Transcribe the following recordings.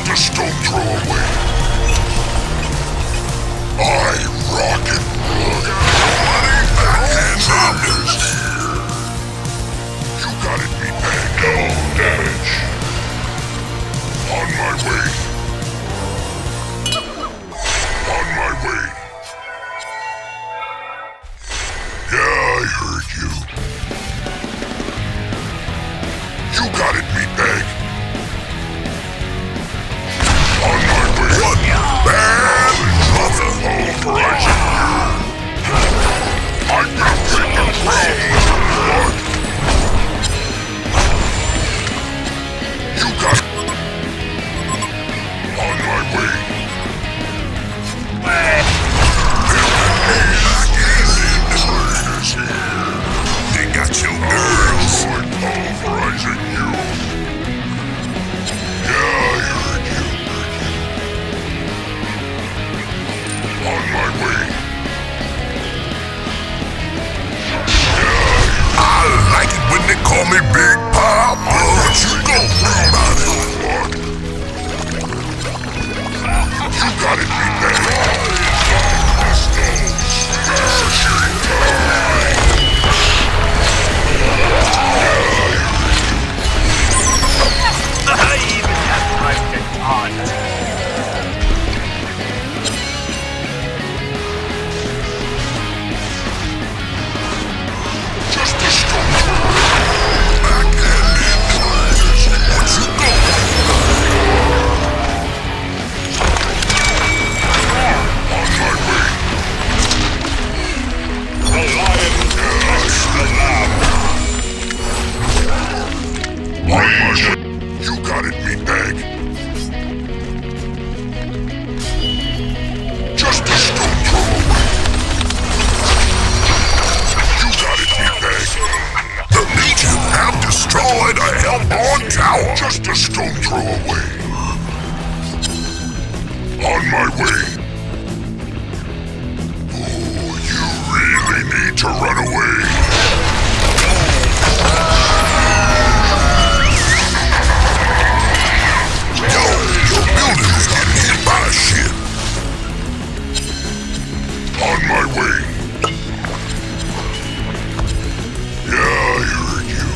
Just a stone throw away. I rock and roll. Backhanders here. You got it, meatbag. No damage. On my way. On my way. Yeah, I heard you. You got it, meatbag. On my way. What bad mother horizon you. I'm gonna take the crown, blood. You got it. On my way. They got your girls. I'm pulverizing you. Yeah, I heard you. On my way. Yeah, I like it when they call me Big Papa. What you gon' do about it? You got it, meatbag. I even have private on. Just a stone throw. Backhanded fighters. What you on my way. The lion likes the lamb. On my way. You got it, meatbag. Just a stone throw away. You got it, meatbag. The Legion have destroyed a Hellborn tower. Just a stone throw away. On my way. Oh, you really need to run away. Your building's getting hit by a ship. On my way. Yeah, I heard you.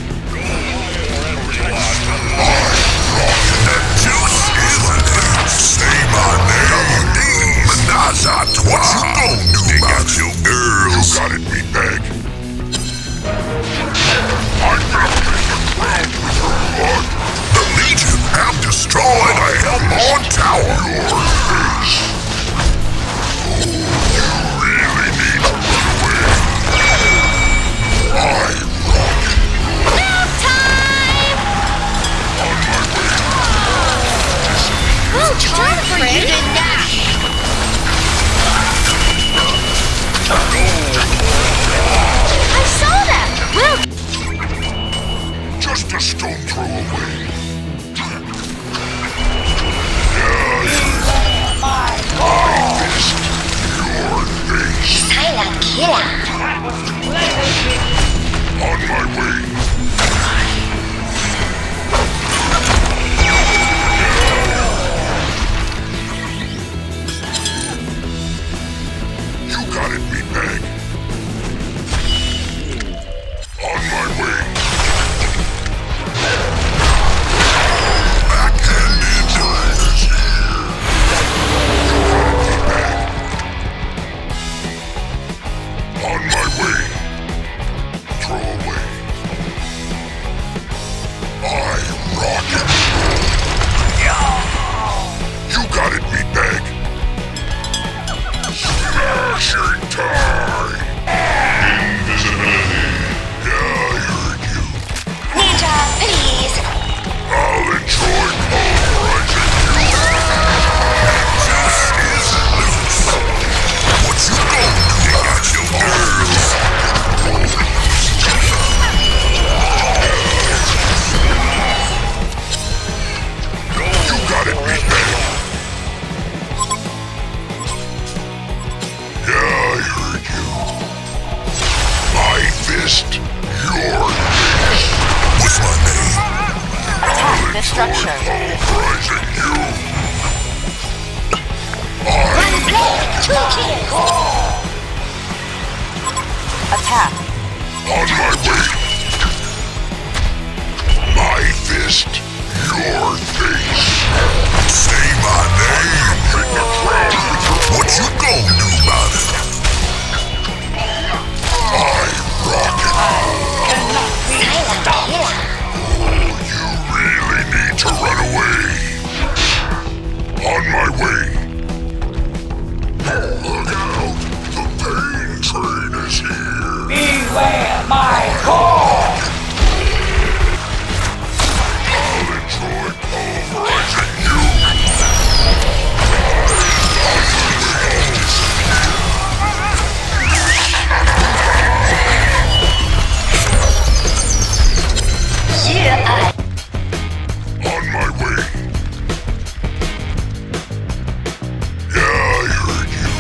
That juice is loose. Say my name. Menage a trois. What you gon' do about your girls? You got it, meatbag. I'm gonna make a cloud with her blood. The Legion have destroyed a Hellborn tower. Your face. Oh, you really need to run away. I rock it. No time! On my way. Oh, time for you to dash! I saw that! Well... Just a stone throw away. I missed your face. Silent killer! On my way. You got it, meatbag. On my way. Backhanded divers here. You got it, meatbag. On my way. Throw away. I rock and roll. You got it, meatbag. Smashing time. Invisibility. Yeah, I heard you. Ninja, please! I'll enjoy pulverizing you. Juice is loose. What you gon' do? They got your girls. You got it, meatbag. Yeah, I heard you. My fist, your face. What's my name? Attack the structure. Pulverizing you. Attack. On my way. My fist, your face. Say my name. What you gonna do about it? I rock it. You really need to run away. On my way. Look out. The pain train is here. Beware my call! I'll enjoy pulverizing you. On my way. Yeah, I heard you.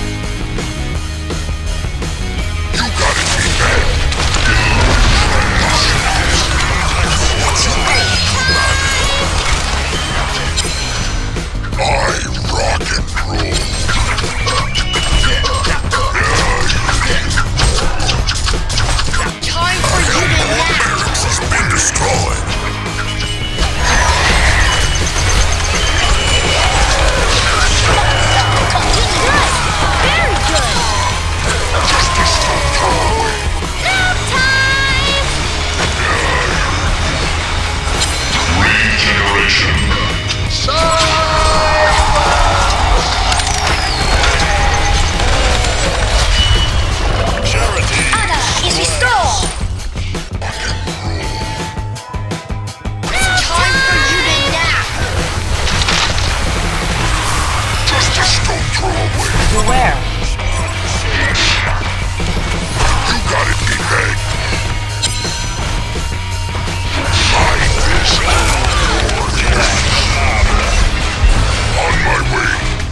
You got it, me back. What you gonna do about it? I rock and roll. Time for you to nap. Barracks has been destroyed. Very good. Just a stone throw away. Nap time. Regeneration. Ada is restored. Time for you to nap. Just a stone throw away. Beware. You got it, meathead. My fist, your face. On my way.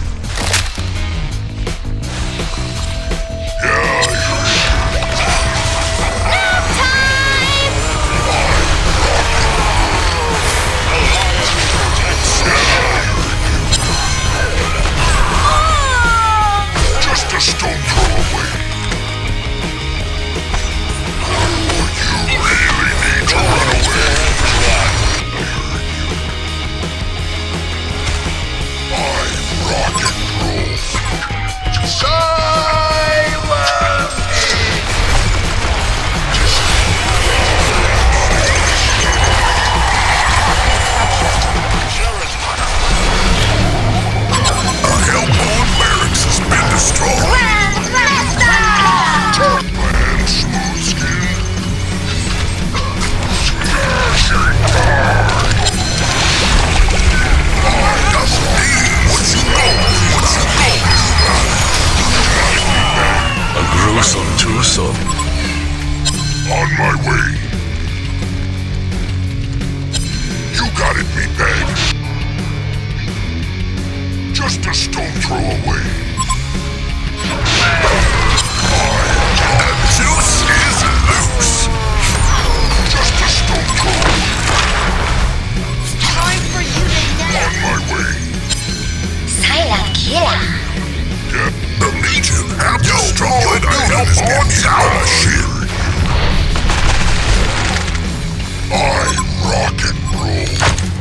Yeah, I heard you. Nap time. Just a stone throw away. You really need to run away. I rock and roll. Silence! A hellborn barracks has been destroyed. Grand Master. Man, smooth skin. Smashing time. That's me. What you know? What you know? A gruesome twosome. On my way. You got it, meatbag. Just a stone throw away. The juice is loose. Just a stone throw away. Time for you to On nap. my way. Silent killer. Yeah, the Legion have destroyed a hellborn tower. I rock and roll.